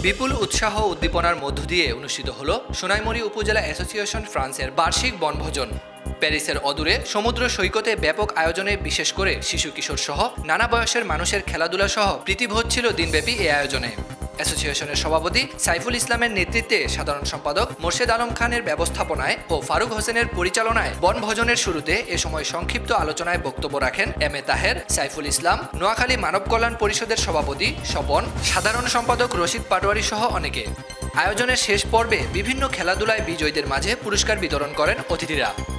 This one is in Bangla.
বিপুল উৎসাহ উদ্দীপনার মধ্য দিয়ে অনুষ্ঠিত হলো সোনাইমুড়ি উপজেলা অ্যাসোসিয়েশন ফ্রান্সের বার্ষিক বনভোজন। প্যারিসের অদূরে সমুদ্র সৈকতে ব্যাপক আয়োজনে বিশেষ করে শিশু কিশোর সহ নানা বয়সের মানুষের খেলাধুলা সহ প্রীতিভোজ ছিল দিনব্যাপী এই আয়োজনে। অ্যাসোসিয়েশনের সভাপতি সাইফুল ইসলামের নেতৃত্বে সাধারণ সম্পাদক মোর্শেদ আলম খানের ব্যবস্থাপনায় ও ফারুক হোসেনের পরিচালনায় বনভোজনের শুরুতে এ সময় সংক্ষিপ্ত আলোচনায় বক্তব্য রাখেন এম এ তাহের, সাইফুল ইসলাম, নোয়াখালী মানব কল্যাণ পরিষদের সভাপতি স্বপন, সাধারণ সম্পাদক রশিদ পাটোয়ারি সহ অনেকে। আয়োজনের শেষ পর্বে বিভিন্ন খেলাধুলায় বিজয়ীদের মাঝে পুরস্কার বিতরণ করেন অতিথিরা।